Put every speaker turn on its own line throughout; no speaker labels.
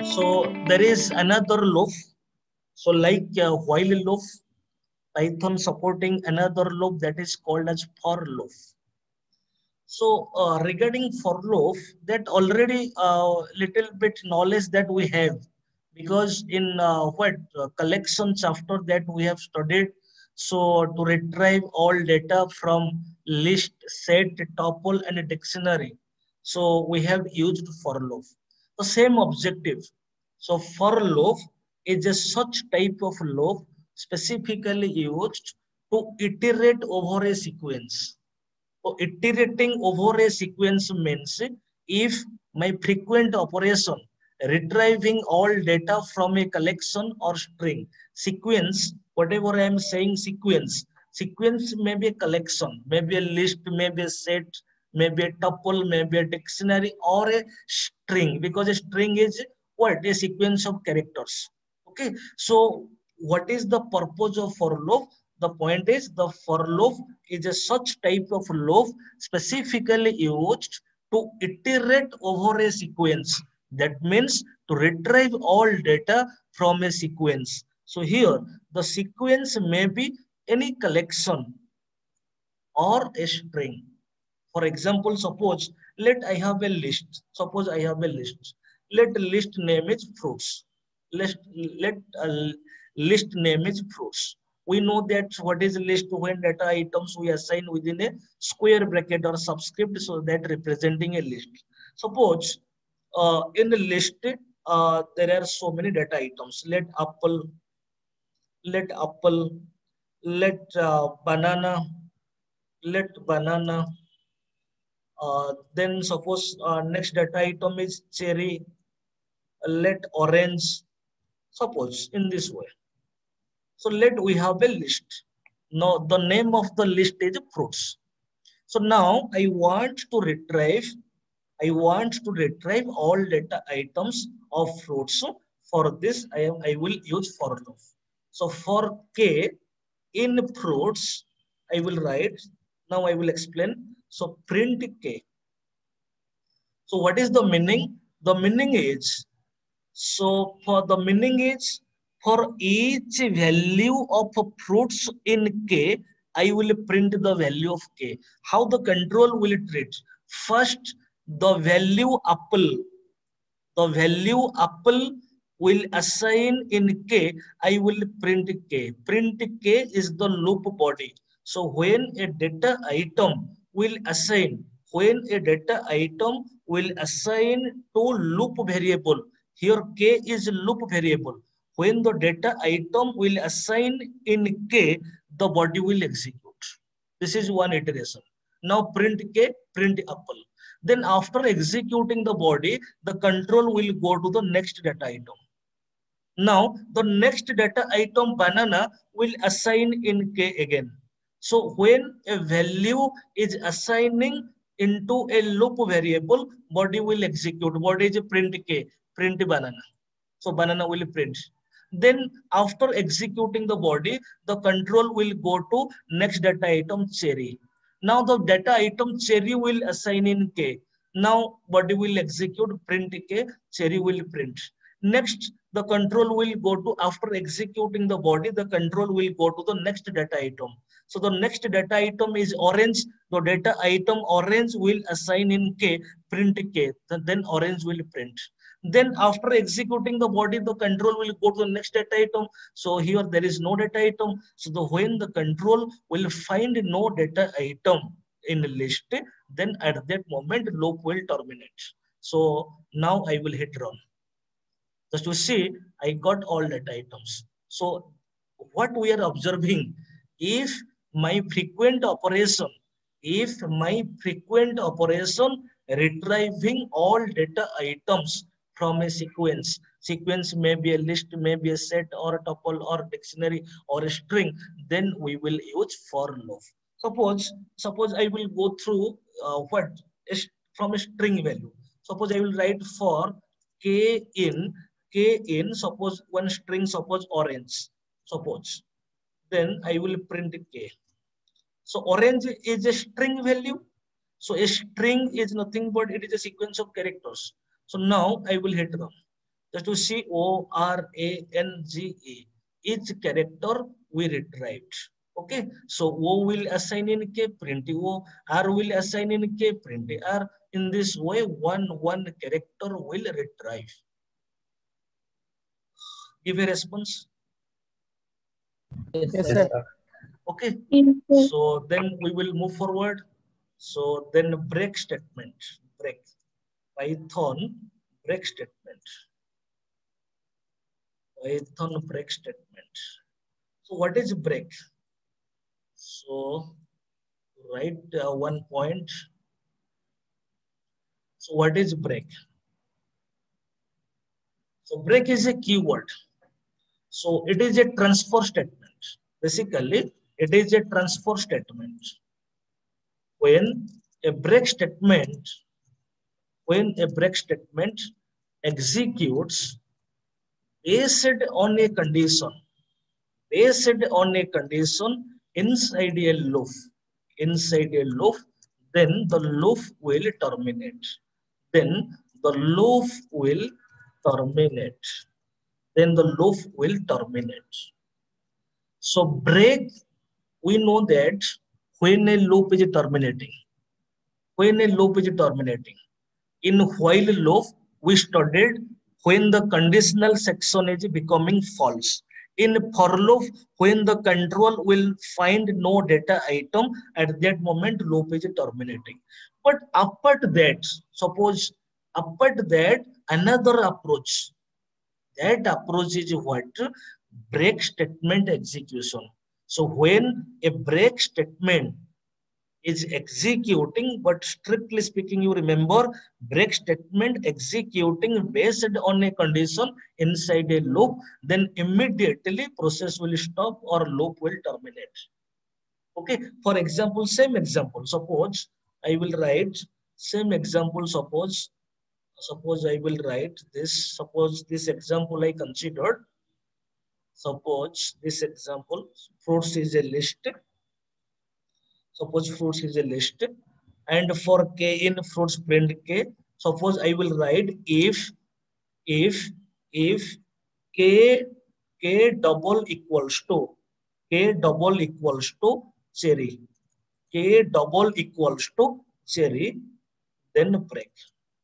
So there is another loop. So like while loop, Python supporting another loop that is called as for loop. So regarding for loop, that already little bit knowledge that we have, because in what collection chapter that we have studied. So to retrieve all data from list, set, tuple, and dictionary. So we have used for loop. The same objective. So for loop is a such type of loop specifically used to iterate over a sequence. So iterating over a sequence means if my frequent operation retrieving all data from a collection or string sequence, whatever I am saying sequence may be a collection, maybe a list, maybe a set, maybe a tuple, maybe a dictionary, or a string, because a string is what? A sequence of characters. Okay, so what is the purpose of for loop? The point is the for loop is a such type of loop specifically used to iterate over a sequence. That means to retrieve all data from a sequence. So here the sequence may be any collection or a string. For example, suppose let I have a list. Suppose I have a list. Let list name is fruits. Let let list name is fruits. We know that what is list when data items we assign within a square bracket or subscript, so that representing a list. Suppose in the list there are so many data items. Let apple, let banana, let banana. Then suppose next data item is cherry, let orange. Suppose in this way. So let we have a list. Now the name of the list is fruits. So now I want to retrieve all data items of fruits. So for this I will use for loop. So for k in fruits I will write. Now I will explain. So print k. So what is the meaning? The meaning is, so for the meaning is, for each value of fruits in K, I will print the value of K. How the control will treat? First, the value apple will assign in K, I will print K. Print K is the loop body. So when a data item will assign to loop variable, here K is loop variable. When the data item will assign in K, the body will execute. This is one iteration. Now print K, print apple. Then after executing the body, the control will go to the next data item. Now the next data item banana will assign in K again. So when a value is assigning into a loop variable, body will execute. Body is print K, print banana. So banana will print. Then after executing the body, the control will go to next data item cherry. Now the data item cherry will assign in K. Now body will execute print K, cherry will print. Next, the control will go to, after executing the body, the control will go to the next data item. So the next data item is orange. The data item orange will assign in K, print K. Then orange will print. Then after executing the body, the control will go to the next data item. So here there is no data item. So when the control will find no data item in the list, then at that moment loop will terminate. So now I will hit run. Just to see, I got all data items. So what we are observing, if my frequent operation, retrieving all data items from a sequence may be a list, may be a set or a tuple or a dictionary or a string, then we will use for loop. Suppose I will go through what is from a string value. Suppose I will write for k in suppose one string, suppose orange, suppose, then I will print k. So orange is a string value. So a string is nothing but it is a sequence of characters. So now I will hit run. Just to see ORANGE. Each character we retrieved. Okay, so O will assign in K, print O. R will assign in K, print R. In this way, one character will retrieve. Give a response.
Yes, sir.
Okay,
Yes, sir.
so then we will move forward. So then break statement, break. Python break statement. Python break statement. So what is break? So write one point. So what is break? So break is a keyword. So it is a transfer statement. Basically, it is a transfer statement. When a break statement, executes based on a condition, inside a loop, then the loop will terminate. Then the loop will terminate. So break, we know that when a loop is terminating, in while loop, we studied when the conditional section is becoming false. In for loop, when the control will find no data item, at that moment loop is terminating. But apart that, suppose apart that another approach, that approach is what? Break statement execution. So when a break statement is executing, but strictly speaking, you remember break statement executing based on a condition inside a loop, then immediately process will stop or loop will terminate. Okay, for example, same example, suppose I will write same example, suppose I will write this, suppose this example I considered, suppose this example, fruits is a list. Suppose fruits is a list, and for k in fruits print k. Suppose I will write if k double equals to cherry, then break.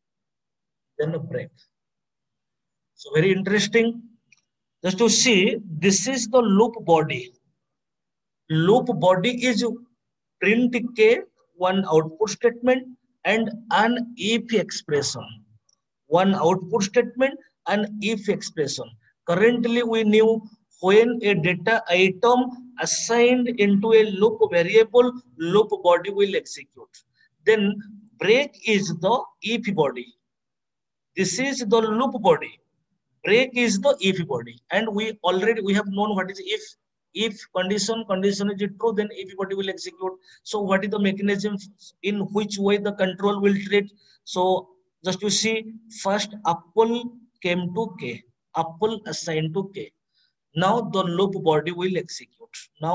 So very interesting. Just to see, this is the loop body. Loop body is print k, one output statement, and an if expression. One output statement and if expression. Currently, we knew when a data item assigned into a loop variable, loop body will execute. Then break is the if body. This is the loop body. Break is the if body, and we have known what is if. If condition is true, then if body will execute. So what is the mechanism in which way the control will treat? So just to see, first apple came to k, apple assigned to k. Now the loop body will execute.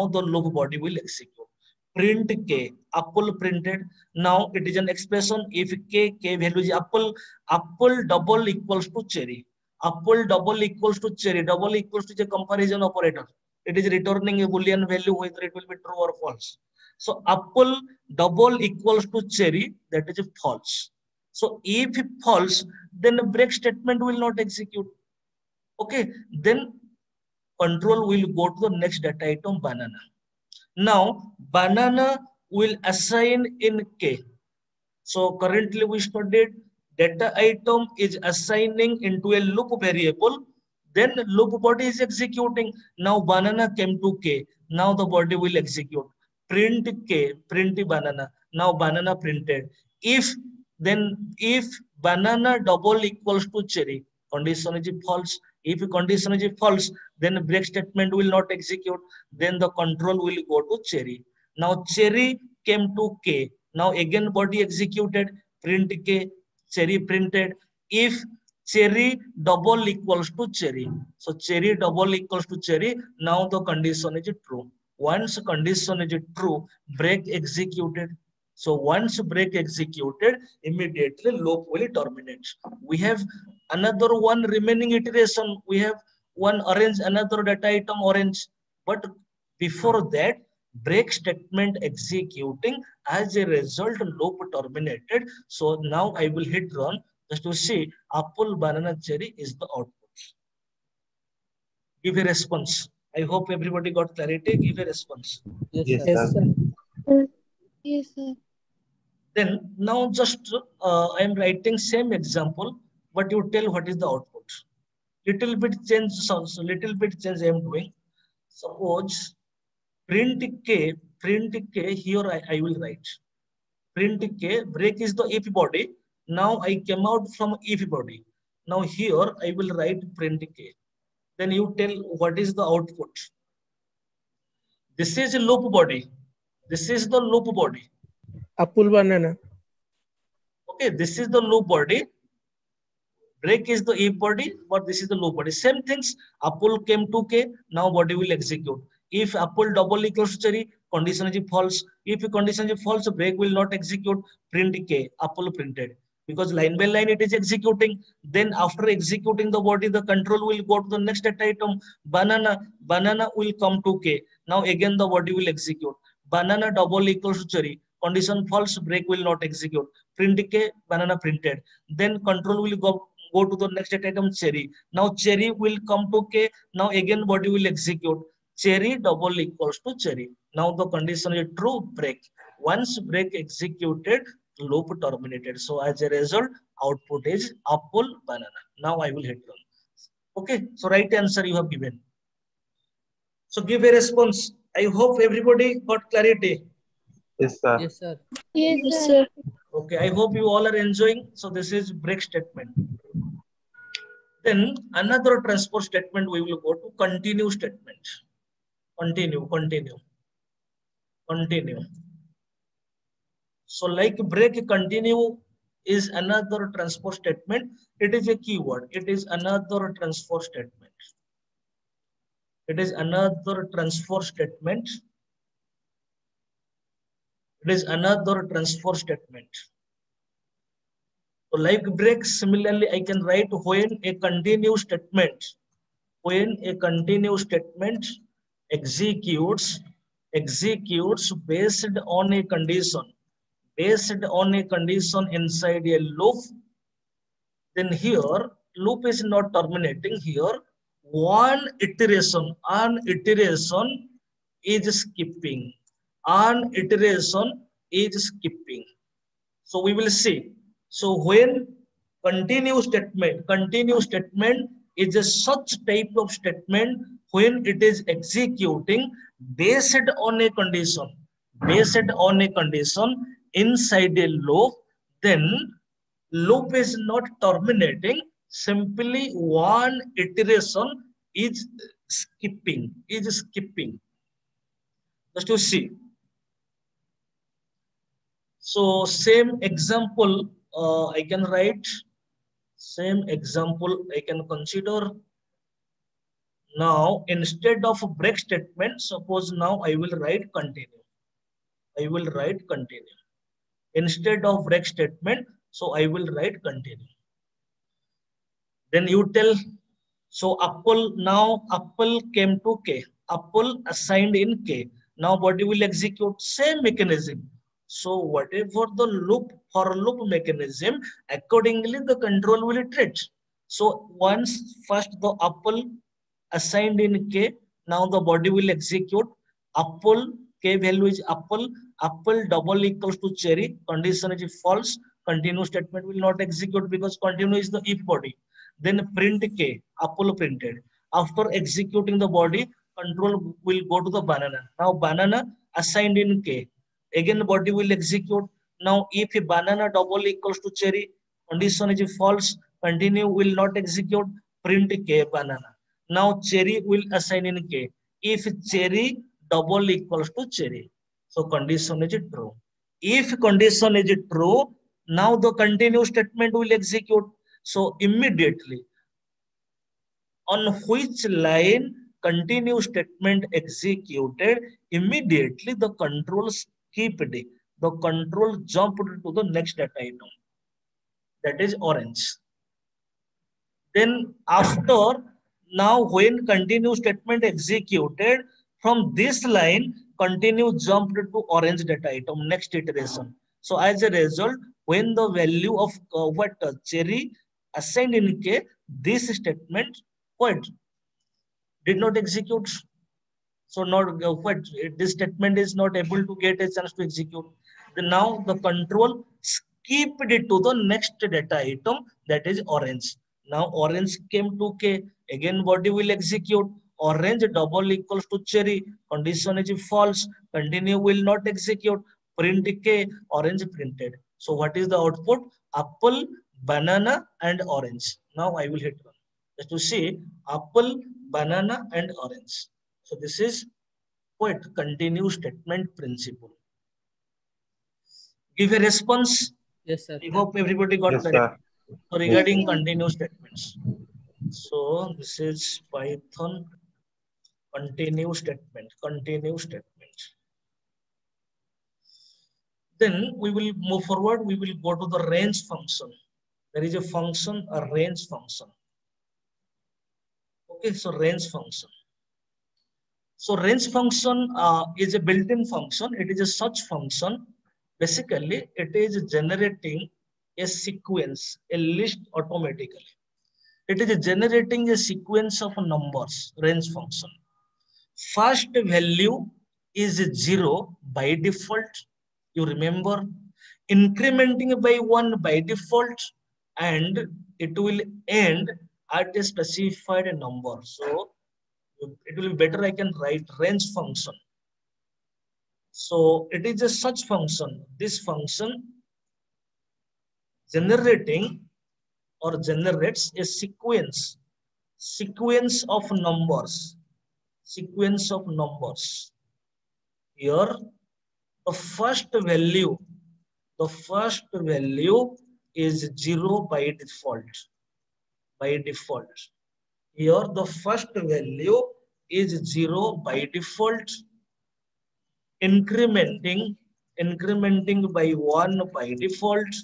Print k, apple printed. Now it is an expression. If k value is apple double equals to cherry. Apple double equals to cherry. Double equals to the comparison operator. It is returning a Boolean value whether it will be true or false. So apple double equals to cherry, that is false. So if false, then the break statement will not execute. Okay, then control will go to the next data item, banana. Now banana will assign in k. So currently we studied data item is assigning into a loop variable, then loop body is executing. Now banana came to k. Now the body will execute. Print k, print banana. Now banana printed. If banana double equals to cherry, condition is false. If condition is false, then break statement will not execute. Then the control will go to cherry. Now cherry came to k. Now again body executed. Print k, cherry printed. If cherry double equals to cherry, so cherry double equals to cherry, now the condition is true. Once condition is true, break executed. So once break executed, immediately loop will terminate. We have Another one remaining iteration, we have one orange, another data item orange. But before that, break statement executing, as a result loop terminated. So now I will hit run just to see apple, banana, cherry is the output. Give a response. I hope everybody got clarity. Give a response.
Yes, sir.
Yes, sir.
Then now just I am writing same example, but you tell what is the output. Little bit change, so little bit change I am doing. Suppose print k, here I will write. Print k, break is the if body. Now I came out from if body. Now here I will write print k. Then you tell what is the output. This is a loop body. This is the loop body.
Apple, banana.
Okay, this is the loop body. Break is the if body, but this is the loop body. Same things. Apple came to k. Now body will execute. If apple double equals to cherry, condition is false. If condition is false, break will not execute. Print k. Apple printed. Because line by line it is executing. Then after executing the body, the control will go to the next data item. Banana. Banana will come to k. Now again the body will execute. Banana double equals to cherry. Condition false, break will not execute. Print k, banana printed. Then control will go to the next data item, cherry. Now cherry will come to k. Now again body will execute. Cherry double equals to cherry. Now the condition is true, break. Once break executed, loop terminated. So as a result, output is apple, banana. Now I will hit run. Okay, so right answer you have given. So give a response. I hope everybody got clarity.
Yes, sir.
Yes, sir.
Yes, sir.
Okay, I hope you all are enjoying. So this is break statement. Then another transport statement we will go to continue statement. Continue. So like break, continue is another transport statement. It is a keyword. It is another transport statement. It is another transport statement. It is another transfer statement. So like break, similarly, I can write when a continue statement, executes based on a condition, inside a loop, then here loop is not terminating. Here one iteration is skipping. So we will see. So when continue statement is a such type of statement when it is executing based on a condition inside a loop, then loop is not terminating, simply one iteration is skipping. Just to see. So same example I can write. Same example I can consider. Now instead of break statement, suppose now I will write continue. Instead of break statement, so I will write continue. Then you tell, so apple came to k. Apple assigned in k. Now body will execute same mechanism. So whatever the for loop mechanism, accordingly the control will iterate. So once first the apple assigned in k, now the body will execute apple, k value is apple double equals to cherry, condition is false, continue statement will not execute because continue is the if body. Then print k, apple printed. After executing the body, control will go to the banana. Now banana assigned in k. Again body will execute. Now if banana double equals to cherry, condition is false, continue will not execute, print k banana. Now cherry will assign in k. If cherry double equals to cherry, so condition is true. If condition is true, now the continue statement will execute. So immediately, on which line continue statement executed, immediately the control skipped. The control jumped to the next data item. That is orange. Then after, now when continue statement executed, from this line, continue jumped to orange data item, next iteration. So as a result, when the value of cherry assigned in K, this statement what did not execute. So not what this statement is not able to get a chance to execute. Then now the control skipped it to the next data item, that is orange. Now orange came to K. Again body will execute. Orange double equals to cherry. Condition is false. Continue will not execute. Print K. Orange printed. So what is the output? Apple, banana, and orange. Now I will hit run. Just to see apple, banana, and orange. So this is what continue statement principle. Give a response.
Yes, sir.
I hope everybody got
Yes,
that.
sir.
So regarding continue statements. So this is Python continue statement. Continue statement. Then we will move forward. We will go to the range function. There is a function, a range function. Okay, so range function. So range function is a built-in function. It is a such function. Basically, it is generating a sequence, a list automatically. It is generating a sequence of numbers, range function. First value is 0 by default. You remember, incrementing by 1 by default, and it will end at a specified number. So it will be better I can write range function. So it is a such function. This function generating or generates a sequence of numbers. Sequence of numbers. Here, the first value is 0 by default. By default. Here, the first value is 0 by default. Incrementing by 1 by default.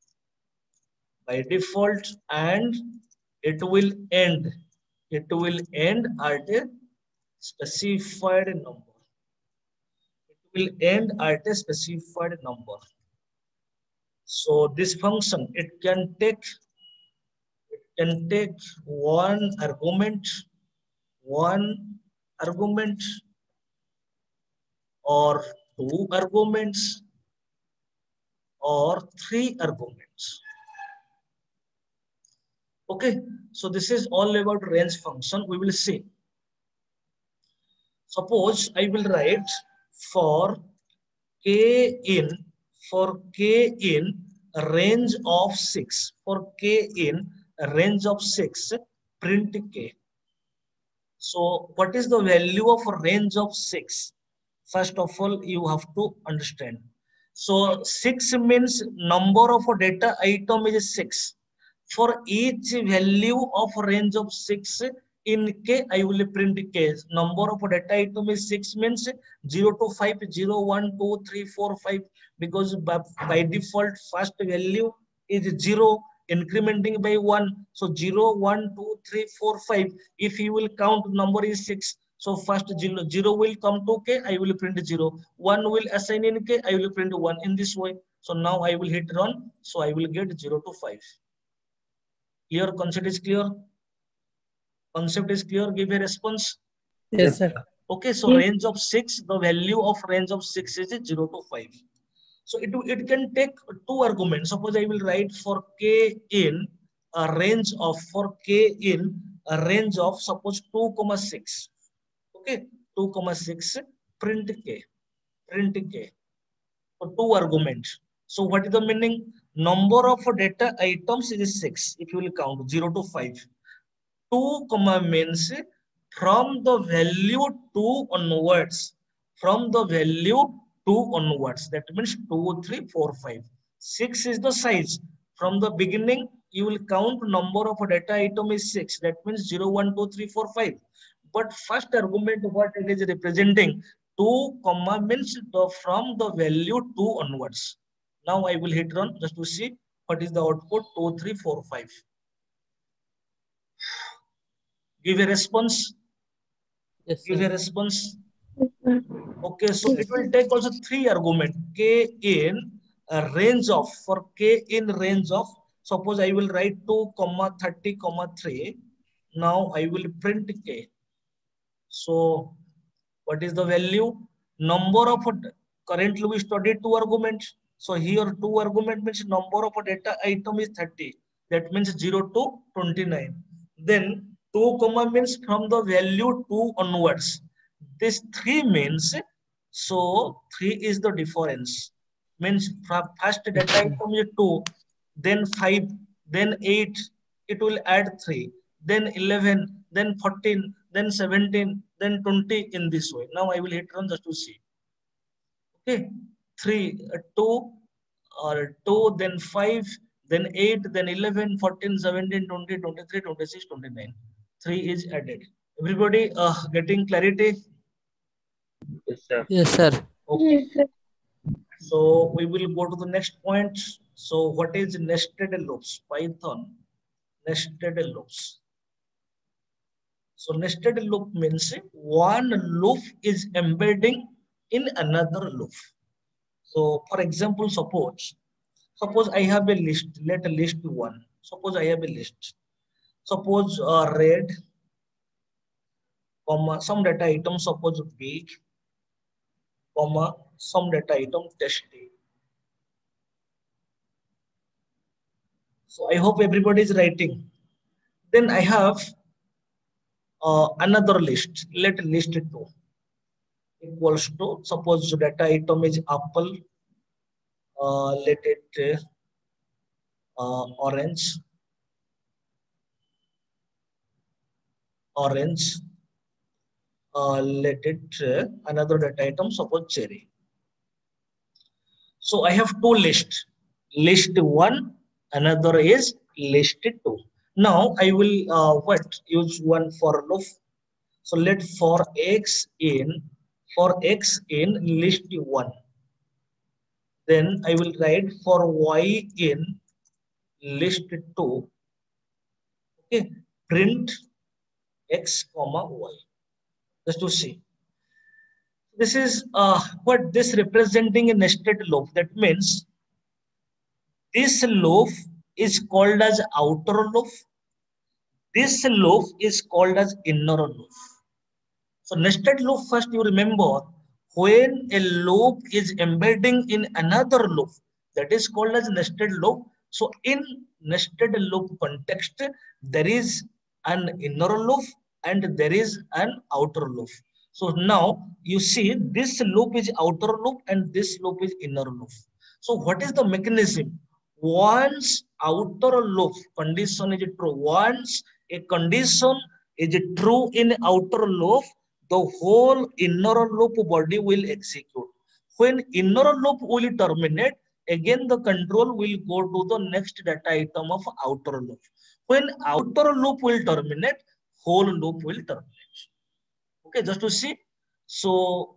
And it will end at a specified number. So this function, it can take one argument, or two arguments, or three arguments. Okay, so this is all about range function. We will see. Suppose I will write for k in range of 6. For k in range of 6, print k. So what is the value of range of 6? First of all, you have to understand. So 6 means number of data item is 6. For each value of range of 6 in K, I will print K. Number of data item is 6 means 0 to 5, 0, 1, 2, 3, 4, 5. Because by default, first value is 0, incrementing by 1. So 0, 1, 2, 3, 4, 5. If you will count, number is 6. So first 0 will come to K, I will print 0. 1 will assign in K, I will print 1 in this way. So now I will hit run. So I will get 0 to 5. Clear? Concept is clear? Concept is clear? Give a response.
Yes, sir.
Okay, so range of 6, the value of range of 6 is 0 to 5. So it can take two arguments. Suppose I will write for K in a range of, suppose 2,6. Okay, 2,6, print K. So two arguments. So what is the meaning? Number of data items is 6. If you will count 0 to 5. 2 means from the value 2 onwards. That means 2, 3, 4, 5. 6 is the size. From the beginning, you will count number of data item is 6. That means 0, 1, 2, 3, 4, 5. But first argument, what it is representing? 2, means from the value 2 onwards. Now I will hit run just to see what is the output. 2, 3, 4, 5. Give a response.
Yes,
Give a
sir.
response.
Yes, sir.
Okay, so
Yes,
it will
sir.
take also three argument. K in a range of, for K in range of, suppose I will write 2, 30, 3. Now I will print K. So what is the value? Number of, currently we studied two arguments. So here two argument means number of data item is 30. That means 0 to 29. Then 2 comma means from the value 2 onwards. This 3 means, so 3 is the difference. Means first data item is 2, then 5, then 8, it will add 3, then 11, then 14, then 17, then 20 in this way. Now I will hit run just to see. Okay, 3, 2, or 2, then 5, then 8, then 11, 14, 17, 20, 23, 26, 29. 3 is added. Everybody getting clarity?
Yes, sir.
Yes, sir.
Okay.
Yes, sir.
So we will go to the next point. So what is nested loops? Python nested loops. So nested loop means one loop is embedding in another loop. So for example, suppose I have a list. Let a list one. Suppose I have a list. Suppose red, comma some data item. Suppose big, comma some data item testy. So I hope everybody is writing. Then I have another list. Let list 2 equals to, suppose data item is apple. Let it orange. Let it another data item, suppose cherry. So I have two lists. List 1, another is list 2. Now I will use one for loop. So let for x in list 1. Then I will write for y in list 2. Okay, print x comma y. Just to see. This is what this representing a nested loop. That means this loop is called as outer loop. This loop is called as inner loop. So nested loop, first you remember, when a loop is embedding in another loop, that is called as nested loop. So in nested loop context, there is an inner loop and there is an outer loop. So now you see this loop is outer loop and this loop is inner loop. So what is the mechanism? Once outer loop condition is true, once a condition is true in outer loop, the whole inner loop body will execute. When inner loop will terminate, again the control will go to the next data item of outer loop. When outer loop will terminate, whole loop will terminate. Okay, just to see. So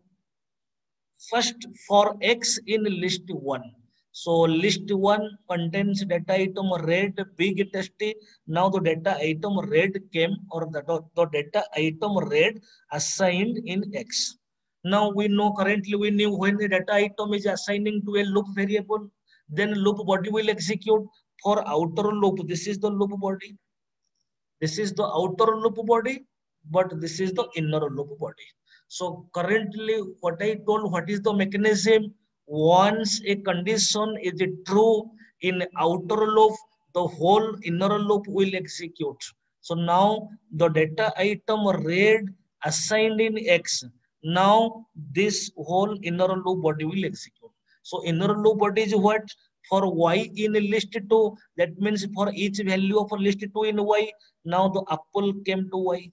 first for x in list 1. So list 1 contains data item red, big, testy. Now the data item red came, or the data item red assigned in x. Now we know, currently we knew when the data item is assigning to a loop variable, then loop body will execute. For outer loop, this is the loop body. This is the outer loop body, but this is the inner loop body. So currently what I told, what is the mechanism? Once a condition is true in outer loop, the whole inner loop will execute. So now the data item red assigned in x, now this whole inner loop body will execute. So inner loop body is what? For y in list 2, that means for each value of list 2 in y, now the apple came to y.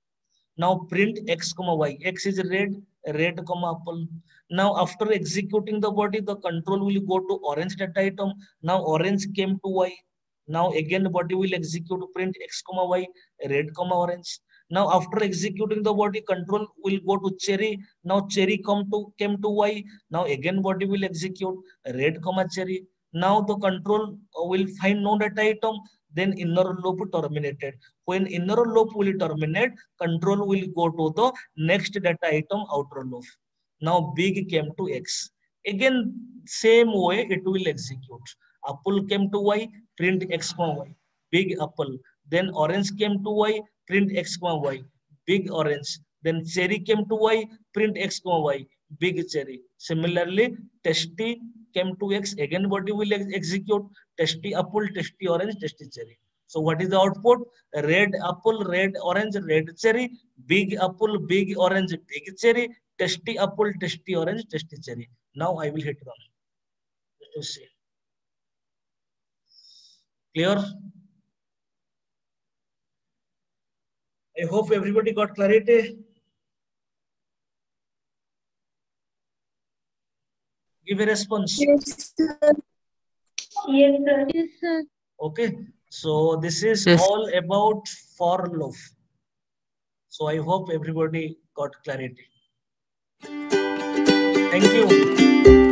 Now print x comma y. X is red comma apple. Now after executing the body, the control will go to orange data item. Now orange came to y. Now again the body will execute print x comma y, red comma orange. Now after executing the body, control will go to cherry. Now cherry came to y. Now again body will execute red comma cherry. Now the control will find no data item. then inner loop terminated. When inner loop will terminate, control will go to the next data item, outer loop. Now big came to X. Again, same way it will execute. Apple came to Y, print X, Y, big apple. Then orange came to Y, print X, Y, big orange. Then cherry came to Y, print X, Y, big cherry. Similarly, tasty came to X, again body will execute tasty apple, tasty orange, tasty cherry. So what is the output? Red apple, red orange, red cherry, big apple, big orange, big cherry, tasty apple, tasty orange, tasty cherry. Now I will hit run. Let us see. Clear? I hope everybody got clarity. Give a response.
Yes, sir. Yes, sir. Yes, sir.
Okay. So this is
Yes.
all about for loop. So I hope everybody got clarity. Thank you.